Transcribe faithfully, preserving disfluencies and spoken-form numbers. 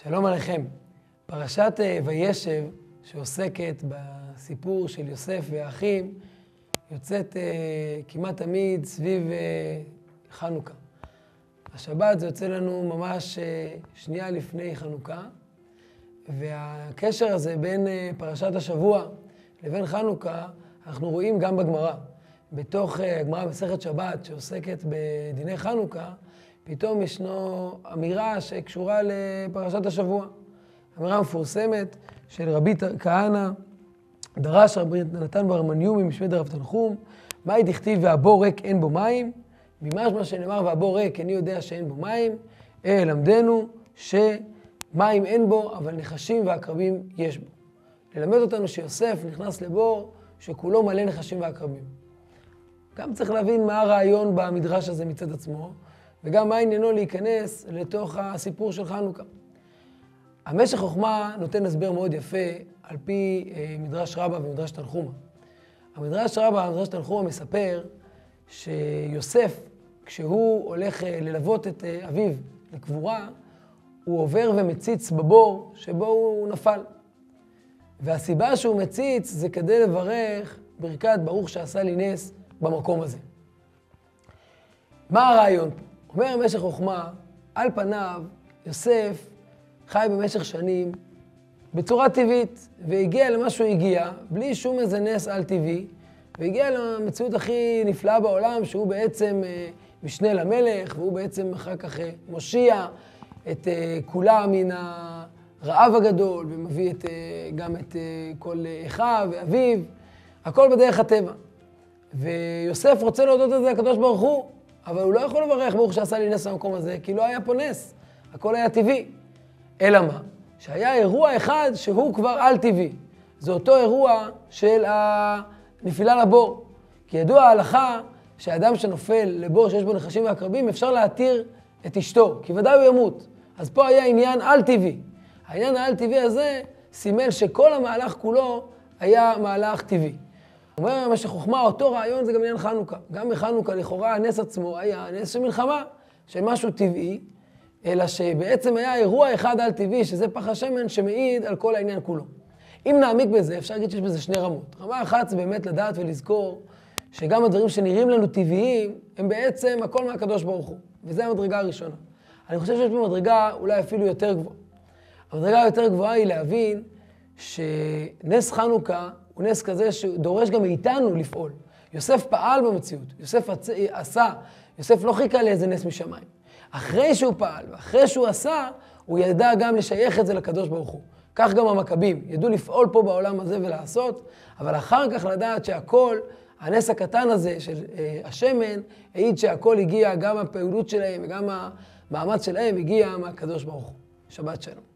שלום עליכם. פרשת וישב, שעוסקת בסיפור של יוסף והאחים, יוצאת כמעט תמיד סביב חנוכה. השבת זה יוצא לנו ממש שנייה לפני חנוכה, והקשר הזה בין פרשת השבוע לבין חנוכה אנחנו רואים גם בגמרא. בתוך הגמרא מסכת שבת שעוסקת בדיני חנוכה, פתאום ישנו אמירה שקשורה לפרשת השבוע. אמירה מפורסמת של רבי כהנא, דרש רבי נתן בר מניומי משמד רב תנחום, מאי דכתיב והבור ריק אין בו מים, ממש מה שנאמר והבור ריק איני יודע שאין בו מים, אה למדנו שמים אין בו אבל נחשים ועקרבים יש בו. ללמד אותנו שיוסף נכנס לבור שכולו מלא נחשים ועקרבים. גם צריך להבין מה הרעיון במדרש הזה מצד עצמו, וגם מה עניינו להיכנס לתוך הסיפור של חנוכה. המשך חוכמה נותן הסבר מאוד יפה על פי אה, מדרש רבא ומדרש תנחומה. המדרש רבא ומדרש תנחומה מספר שיוסף, כשהוא הולך אה, ללוות את אה, אביו לקבורה, הוא עובר ומציץ בבור שבו הוא נפל. והסיבה שהוא מציץ זה כדי לברך ברכת ברוך שעשה לי נס במקום הזה. מה הרעיון פה? אומר במשך חוכמה, על פניו יוסף חי במשך שנים בצורה טבעית, והגיע למה שהוא הגיע, בלי שום איזה נס על טבעי, והגיע למציאות הכי נפלאה בעולם, שהוא בעצם משנה למלך, והוא בעצם אחר כך מושיע את כולם מן הרעב הגדול, ומביא את, גם את כל אחיו ואביו, הכל בדרך הטבע. ויוסף רוצה להודות את זה לקדוש ברוך הוא, אבל הוא לא יכול לברך ברוך שעשה לי נס במקום הזה, כי לא היה פה נס, הכל היה טבעי. אלא מה? שהיה אירוע אחד שהוא כבר על טבעי. זה אותו אירוע של הנפילה לבור. כי ידוע ההלכה שהאדם שנופל לבור שיש בו נחשים ועקרבים, אפשר להתיר את אשתו, כי ודאי הוא ימות. אז פה היה עניין על טבעי. העניין העל טבעי הזה סימל שכל המהלך כולו היה מהלך טבעי. אומר במשך חוכמה, אותו רעיון זה גם עניין חנוכה. גם בחנוכה לכאורה הנס עצמו היה נס של מלחמה, של משהו טבעי, אלא שבעצם היה אירוע אחד על טבעי, שזה פח השמן שמעיד על כל העניין כולו. אם נעמיק בזה, אפשר להגיד שיש בזה שני רמות. רמה אחת זה באמת לדעת ולזכור שגם הדברים שנראים לנו טבעיים, הם בעצם הכל מהקדוש ברוך הוא. וזו המדרגה הראשונה. אני חושב שיש במדרגה אולי אפילו יותר גבוהה. המדרגה היותר גבוהה היא להבין שנס חנוכה הוא נס כזה שדורש גם מאיתנו לפעול. יוסף פעל במציאות, יוסף עשה, יוסף לא חיכה לאיזה נס משמיים. אחרי שהוא פעל ואחרי שהוא עשה, הוא ידע גם לשייך את זה לקדוש ברוך הוא. כך גם המכבים, ידעו לפעול פה בעולם הזה ולעשות, אבל אחר כך לדעת שהכל, הנס הקטן הזה של אה, השמן, העיד שהכל הגיע, גם הפעילות שלהם וגם המאמץ שלהם הגיע מהקדוש ברוך הוא. שבת שלום.